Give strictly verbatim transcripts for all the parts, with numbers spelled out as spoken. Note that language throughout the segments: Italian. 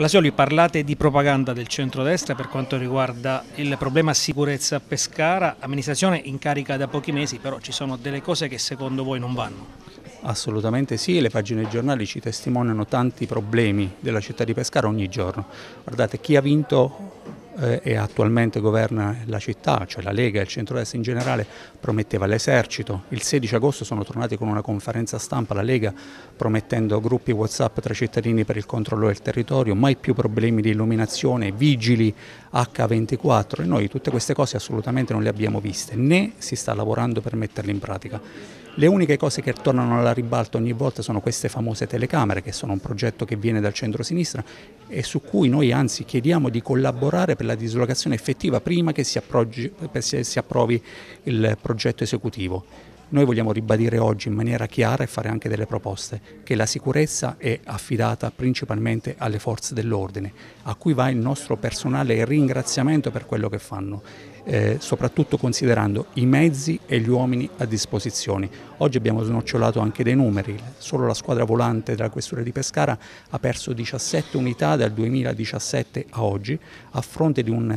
Blasioli, parlate di propaganda del centrodestra per quanto riguarda il problema sicurezza a Pescara, amministrazione in carica da pochi mesi, però ci sono delle cose che secondo voi non vanno? Assolutamente sì, le pagine dei giornali ci testimoniano tanti problemi della città di Pescara ogni giorno. Guardate, chi ha vinto eh, e attualmente governa la città, cioè la Lega e il centrodestra in generale, prometteva l'esercito. Il sedici agosto sono tornati con una conferenza stampa, la Lega, promettendo gruppi WhatsApp tra cittadini per il controllo del territorio, mai più problemi di illuminazione, vigili acca ventiquattro, e noi tutte queste cose assolutamente non le abbiamo viste, né si sta lavorando per metterle in pratica. Le uniche cose che tornano alla ribalta ogni volta sono queste famose telecamere, che sono un progetto che viene dal centro-sinistra e su cui noi anzi chiediamo di collaborare per la dislocazione effettiva prima che si, approvi, si approvi il progetto esecutivo. Noi vogliamo ribadire oggi in maniera chiara e fare anche delle proposte che la sicurezza è affidata principalmente alle forze dell'ordine, a cui va il nostro personale ringraziamento per quello che fanno, eh, soprattutto considerando i mezzi e gli uomini a disposizione. Oggi abbiamo snocciolato anche dei numeri, solo la squadra volante della questura di Pescara ha perso diciassette unità dal duemiladiciassette a oggi, a fronte di un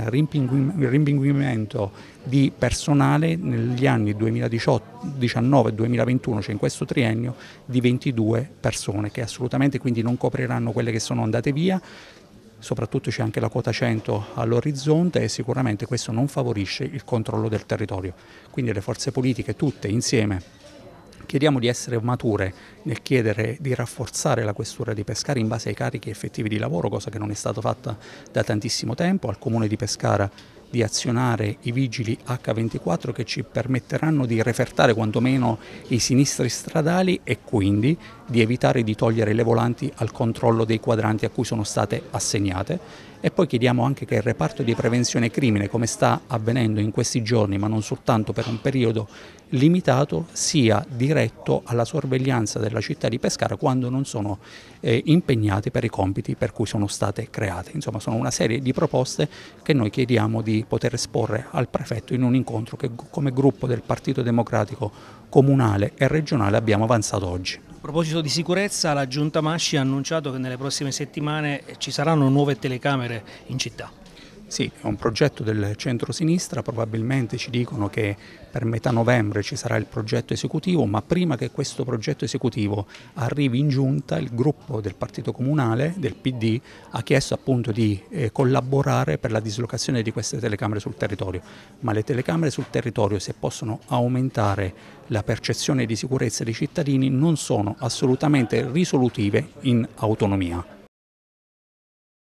rimpinguimento di personale negli anni duemiladiciannove e duemilaventuno, cioè in questo triennio, di ventidue persone che assolutamente quindi non copriranno quelle che sono andate via. Soprattutto c'è anche la quota cento all'orizzonte e sicuramente questo non favorisce il controllo del territorio. Quindi le forze politiche tutte insieme chiediamo di essere mature nel chiedere di rafforzare la questura di Pescara in base ai carichi effettivi di lavoro, cosa che non è stata fatta da tantissimo tempo, al Comune di Pescara di azionare i vigili acca ventiquattro che ci permetteranno di refertare quantomeno i sinistri stradali e quindi di evitare di togliere le volanti al controllo dei quadranti a cui sono state assegnate. E poi chiediamo anche che il reparto di prevenzione crimine, come sta avvenendo in questi giorni, ma non soltanto per un periodo limitato, sia diretto alla sorveglianza della città di Pescara quando non sono eh, impegnati per i compiti per cui sono state create. Insomma, sono una serie di proposte che noi chiediamo di poter esporre al prefetto in un incontro che come gruppo del Partito Democratico comunale e regionale abbiamo avanzato oggi. A proposito di sicurezza, la Giunta Masci ha annunciato che nelle prossime settimane ci saranno nuove telecamere in città. Sì, è un progetto del centro-sinistra, probabilmente ci dicono che per metà novembre ci sarà il progetto esecutivo, ma prima che questo progetto esecutivo arrivi in giunta il gruppo del Partito Comunale, del P D, ha chiesto appunto di eh, collaborare per la dislocazione di queste telecamere sul territorio, ma le telecamere sul territorio, se possono aumentare la percezione di sicurezza dei cittadini, non sono assolutamente risolutive in autonomia.